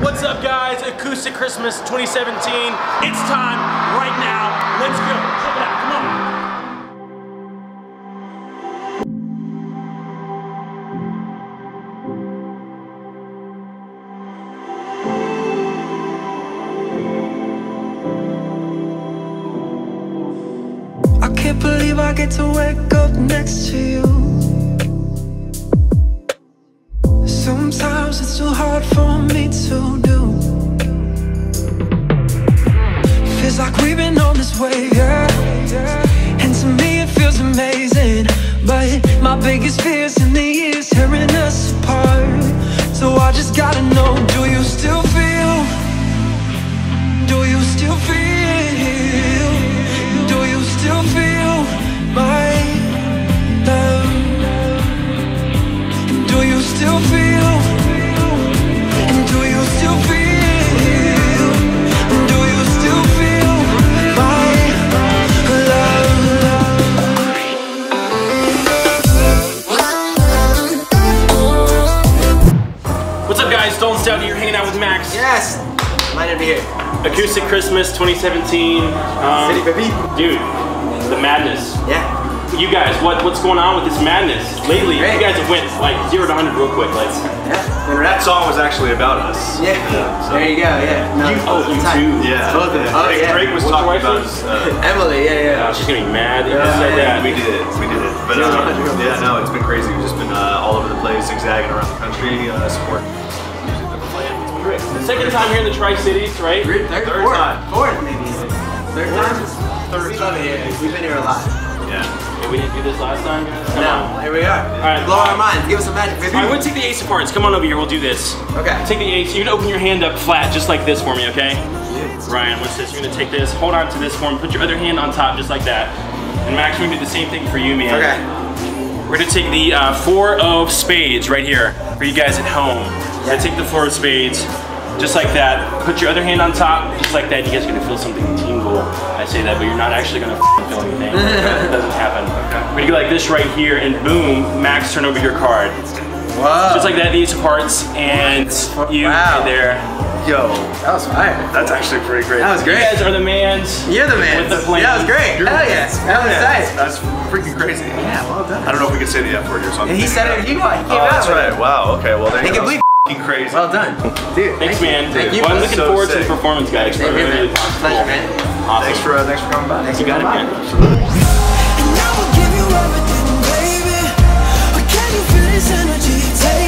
What's up, guys? Acoustic Christmas 2017. It's time right now. Let's go. Check it out. Come on. I can't believe I get to wake up next to you. Sometimes it's too hard for me to do. Feels like we've been on this way, yeah. And to me it feels amazing. But my biggest fear's in the years tearing us apart. So I just gotta know, do you still feel? Do you still feel? Do you still feel my love? And do you still feel? And do you still feel? And do you still feel my love? What's up, guys? Stolen Stout here, hanging out with Max. Yes! Might be here. Acoustic Christmas 2017. City baby. Dude, the madness. Yeah. You guys, what's going on with this madness lately? Great. You guys have went like 0 to 100 real quick. Like, That song was actually about us. Yeah. So. There you go. Yeah. No, you time. too. Yeah. Both of them. Oh, yeah. Greg was What's talking your about wife's Emily. Yeah. She's gonna be mad that you said that. We did it. But yeah, no, it's been crazy. We've just been all over the place, zigzagging around the country, supporting music that we're playing. It's been great. The second time here in the Tri-Cities, right? Third time. Fourth, maybe. Third time. Third We love it here. We've been here a lot. Yeah. Hey, we didn't do this last time, guys. Come No, on. here we are. Alright. Blow our minds. Give us some magic, baby. All right, we'll take the ace of hearts. Come on over here. We'll do this. Okay. Take the ace. You're gonna open your hand up flat, just like this for me, okay? Ryan, what's this? You're gonna take this. Hold on to this for me. Put your other hand on top, just like that. And Max, we're gonna do the same thing for you, man. Okay. We're gonna take the 4 of spades right here for you guys at home. We're gonna take the 4 of spades, just like that. Put your other hand on top, just like that. You guys are gonna feel something tingle. I say that, but you're not actually gonna feel anything. It doesn't happen. We're gonna go like this right here, and boom, Max, turn over your card. Whoa. Just like that, the ace of hearts, and you Wow. there. Yo, That was fire. that's actually pretty great. That was You great. guys are the mans. You're the man. With the plan. That was great. Hell yeah. That was nice. That's freaking crazy. Yeah, well done. I don't know if we can say the F word here, so I'm He said it. He came out. Oh, that's with right. it. Wow. Okay. Well, there He you can go. bleep. Freaking crazy. Well done, dude. Thanks, man. Thank you. Well, I'm looking So forward to the sick. performance, guys. Thank you, man. Pleasure, man. Awesome. Thanks for coming by. Thanks You for got it, coming man. by. And I will give you everything, baby. But can you feel this energy? Take